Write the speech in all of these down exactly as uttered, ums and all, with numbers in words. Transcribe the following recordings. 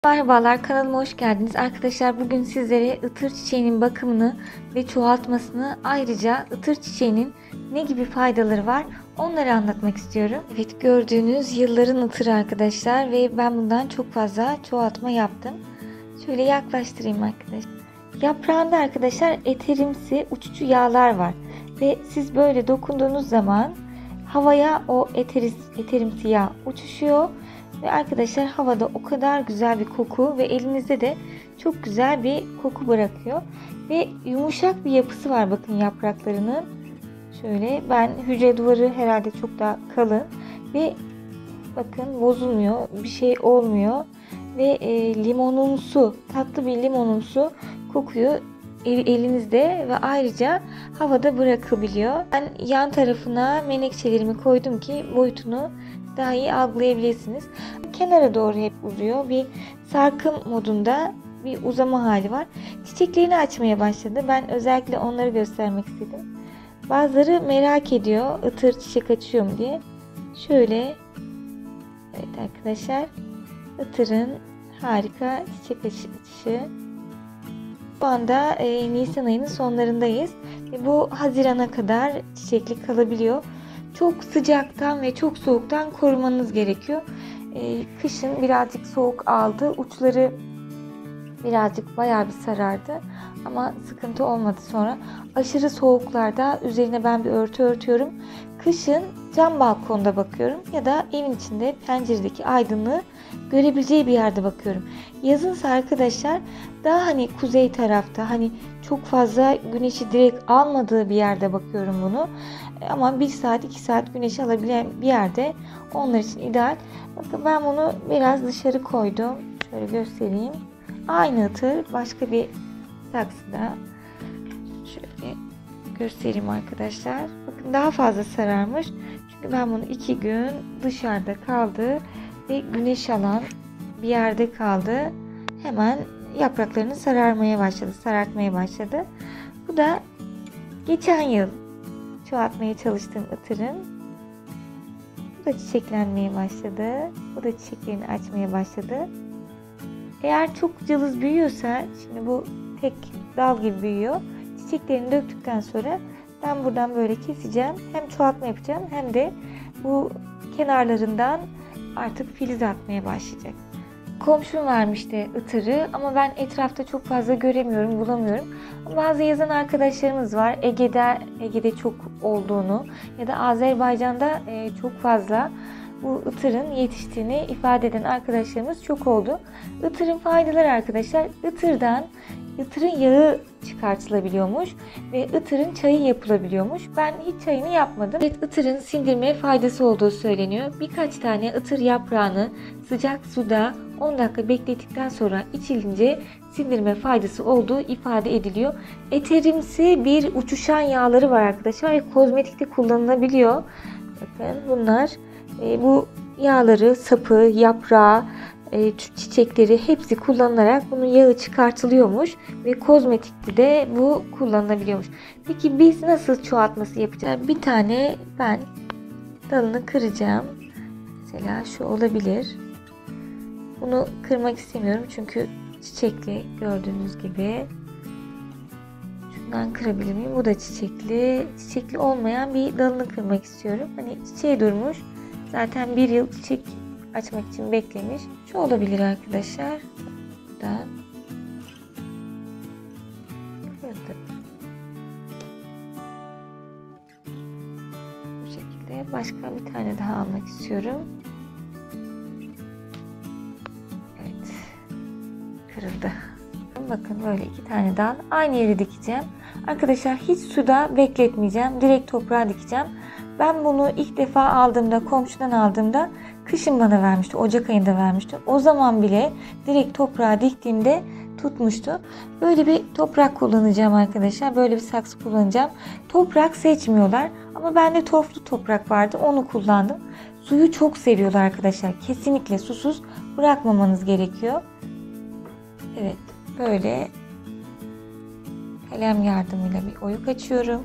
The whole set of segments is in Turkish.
Merhabalar, kanalıma hoş geldiniz. Arkadaşlar bugün sizlere ıtır çiçeğinin bakımını ve çoğaltmasını, ayrıca ıtır çiçeğinin ne gibi faydaları var onları anlatmak istiyorum. Evet, gördüğünüz yılların ıtırı arkadaşlar ve ben bundan çok fazla çoğaltma yaptım. Şöyle yaklaştırayım arkadaşlar. Yaprağında arkadaşlar eterimsi uçucu yağlar var ve siz böyle dokunduğunuz zaman havaya o eteris, eterimsi yağ uçuşuyor. Ve arkadaşlar havada o kadar güzel bir koku ve elinizde de çok güzel bir koku bırakıyor. Ve yumuşak bir yapısı var bakın yapraklarının. Şöyle ben hücre duvarı herhalde çok daha kalın. Ve bakın bozulmuyor, bir şey olmuyor. Ve e, limonumsu, tatlı bir limonumsu kokuyu el, elinizde ve ayrıca havada bırakabiliyor. Ben yan tarafına menekşelerimi koydum ki boyutunu daha iyi algılayabilirsiniz. Kenara doğru hep uzuyor. Bir sarkım modunda bir uzama hali var. Çiçeklerini açmaya başladı. Ben özellikle onları göstermek istedim. Bazıları merak ediyor ıtır çiçek açıyor mu diye. Şöyle, evet arkadaşlar, ıtırın harika çiçek açışı. Bu anda e, Nisan ayının sonlarındayız. E, bu Haziran'a kadar çiçekli kalabiliyor. Çok sıcaktan ve çok soğuktan korumanız gerekiyor. Ee, kışın birazcık soğuk aldı. Uçları birazcık bayağı bir sarardı. Ama sıkıntı olmadı sonra. Aşırı soğuklarda üzerine ben bir örtü örtüyorum. Kışın cam balkonda bakıyorum ya da evin içinde penceredeki aydınlığı görebileceği bir yerde bakıyorum. Yazınsa arkadaşlar daha hani kuzey tarafta, hani çok fazla güneşi direkt almadığı bir yerde bakıyorum bunu. Ama bir saat iki saat güneş alabilen bir yerde onlar için ideal. Bakın ben bunu biraz dışarı koydum. Şöyle göstereyim. Aynı ıtır başka bir saksıda. Şöyle göstereyim arkadaşlar. Bakın daha fazla sararmış. Çünkü ben bunu iki gün dışarıda kaldı ve güneş alan bir yerde kaldı. Hemen yapraklarını sararmaya başladı, sarartmaya başladı. Bu da geçen yıl çoğaltmaya çalıştığım ıtırın. Bu da çiçeklenmeye başladı. Bu da çiçeklerini açmaya başladı. Eğer çok cılız büyüyorsa, şimdi bu tek dal gibi büyüyor. Çiçeklerini döktükten sonra ben buradan böyle keseceğim. Hem çoğaltma yapacağım hem de bu kenarlarından artık filiz atmaya başlayacak. Komşum vermişti ıtırı ama ben etrafta çok fazla göremiyorum, bulamıyorum. Bazı yazan arkadaşlarımız var. Ege'de Ege'de çok olduğunu ya da Azerbaycan'da çok fazla bu ıtırın yetiştiğini ifade eden arkadaşlarımız çok oldu. Itırın faydaları arkadaşlar. Itırdan ıtırın yağı çıkartılabiliyormuş ve ıtırın çayı yapılabiliyormuş. Ben hiç çayını yapmadım. Evet, ıtırın sindirme faydası olduğu söyleniyor. Birkaç tane ıtır yaprağını sıcak suda on dakika beklettikten sonra içilince sindirme faydası olduğu ifade ediliyor. Eterimsi bir uçuşan yağları var arkadaşlar ve kozmetikte kullanılabiliyor. Bakın bunlar e, bu yağları, sapı, yaprağı, e, çiçekleri hepsi kullanılarak bunun yağı çıkartılıyormuş ve kozmetikte de bu kullanılabiliyormuş. Peki biz nasıl çoğaltması yapacağız? Bir tane ben dalını kıracağım. Mesela şu olabilir. Bunu kırmak istemiyorum çünkü çiçekli, gördüğünüz gibi. Şundan kırabilir miyim? Bu da çiçekli. Çiçekli olmayan bir dalını kırmak istiyorum. Hani çiçeği durmuş. Zaten bir yıl çiçek açmak için beklemiş. Şu olabilir arkadaşlar. Buradan kırdım. Bu şekilde. Başka bir tane daha almak istiyorum. Evet. Kırıldı. Bakın böyle iki tane dal. Aynı yere dikeceğim. Arkadaşlar hiç suda bekletmeyeceğim. Direkt toprağa dikeceğim. Ben bunu ilk defa aldığımda, komşudan aldığımda kışın bana vermişti. Ocak ayında vermişti. O zaman bile direkt toprağa diktiğimde tutmuştu. Böyle bir toprak kullanacağım arkadaşlar. Böyle bir saksı kullanacağım. Toprak seçmiyorlar. Ama bende torflu toprak vardı. Onu kullandım. Suyu çok seviyorlar arkadaşlar. Kesinlikle susuz bırakmamanız gerekiyor. Evet. Böyle kalem yardımıyla bir oyuk açıyorum.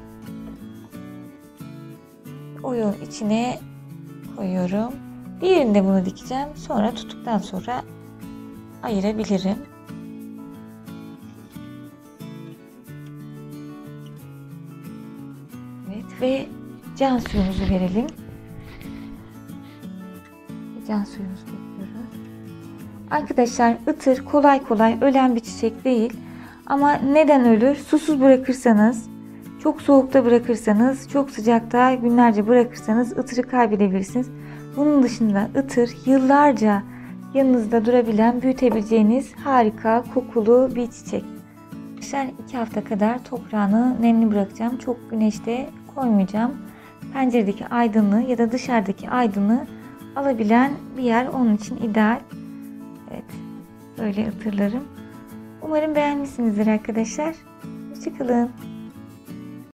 Oyuğun içine koyuyorum. Diğerinde bunu dikeceğim. Sonra tuttuktan sonra ayırabilirim. Evet ve can suyumuzu verelim. Can suyumuzu döküyoruz. Arkadaşlar ıtır kolay kolay ölen bir çiçek değil. Ama neden ölür? Susuz bırakırsanız, çok soğukta bırakırsanız, çok sıcakta günlerce bırakırsanız ıtırı kaybedebilirsiniz. Bunun dışında ıtır yıllarca yanınızda durabilen, büyütebileceğiniz harika kokulu bir çiçek. Arkadaşlar iki hafta kadar toprağını nemli bırakacağım. Çok güneşte koymayacağım. Penceredeki aydınlığı ya da dışarıdaki aydınlığı alabilen bir yer onun için ideal. Evet, böyle ıtırlarım. Umarım beğenmişsinizdir arkadaşlar. Hoşçakalın.